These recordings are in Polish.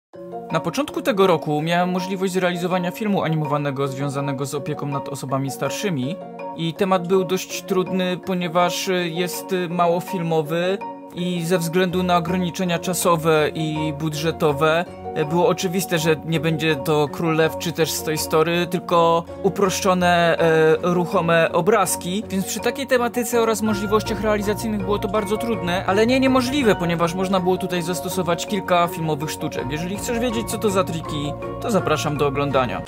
Na początku tego roku miałem możliwość zrealizowania filmu animowanego związanego z opieką nad osobami starszymi i temat był dość trudny, ponieważ jest mało filmowy i ze względu na ograniczenia czasowe i budżetowe było oczywiste, że nie będzie to Król Lew czy też Toy Story, tylko uproszczone, ruchome obrazki, więc przy takiej tematyce oraz możliwościach realizacyjnych było to bardzo trudne, ale nie niemożliwe, ponieważ można było tutaj zastosować kilka filmowych sztuczek. Jeżeli chcesz wiedzieć, co to za triki, to zapraszam do oglądania.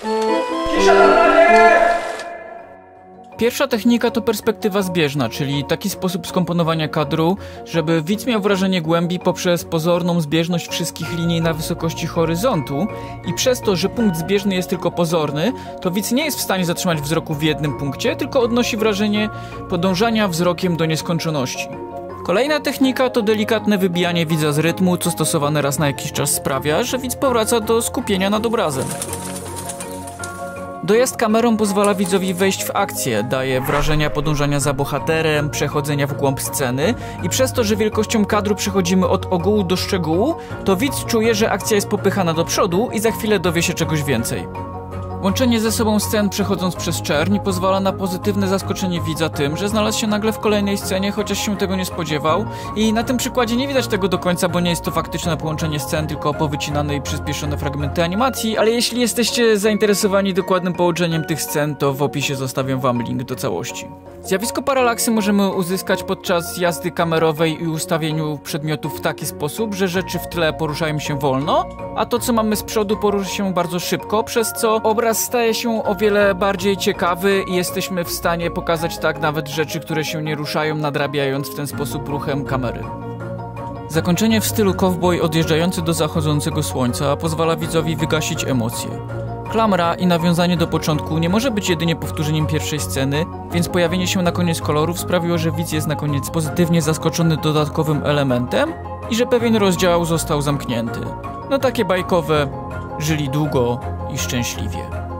Pierwsza technika to perspektywa zbieżna, czyli taki sposób skomponowania kadru, żeby widz miał wrażenie głębi poprzez pozorną zbieżność wszystkich linii na wysokości horyzontu i przez to, że punkt zbieżny jest tylko pozorny, to widz nie jest w stanie zatrzymać wzroku w jednym punkcie, tylko odnosi wrażenie podążania wzrokiem do nieskończoności. Kolejna technika to delikatne wybijanie widza z rytmu, co stosowane raz na jakiś czas sprawia, że widz powraca do skupienia nad obrazem. Dojazd kamerą pozwala widzowi wejść w akcję, daje wrażenia podążania za bohaterem, przechodzenia w głąb sceny i przez to, że wielkością kadru przechodzimy od ogółu do szczegółu, to widz czuje, że akcja jest popychana do przodu i za chwilę dowie się czegoś więcej. Łączenie ze sobą scen przechodząc przez czerń pozwala na pozytywne zaskoczenie widza tym, że znalazł się nagle w kolejnej scenie, chociaż się tego nie spodziewał i na tym przykładzie nie widać tego do końca, bo nie jest to faktyczne połączenie scen, tylko powycinane i przyspieszone fragmenty animacji, ale jeśli jesteście zainteresowani dokładnym połączeniem tych scen, to w opisie zostawiam wam link do całości. Zjawisko paralaksy możemy uzyskać podczas jazdy kamerowej i ustawieniu przedmiotów w taki sposób, że rzeczy w tle poruszają się wolno, a to co mamy z przodu porusza się bardzo szybko, przez co obraz staje się o wiele bardziej ciekawy i jesteśmy w stanie pokazać tak nawet rzeczy, które się nie ruszają, nadrabiając w ten sposób ruchem kamery. Zakończenie w stylu cowboy odjeżdżający do zachodzącego słońca pozwala widzowi wygasić emocje. Klamra i nawiązanie do początku nie może być jedynie powtórzeniem pierwszej sceny, więc pojawienie się na koniec kolorów sprawiło, że widz jest na koniec pozytywnie zaskoczony dodatkowym elementem i że pewien rozdział został zamknięty. No takie bajkowe, żyli długo i szczęśliwie.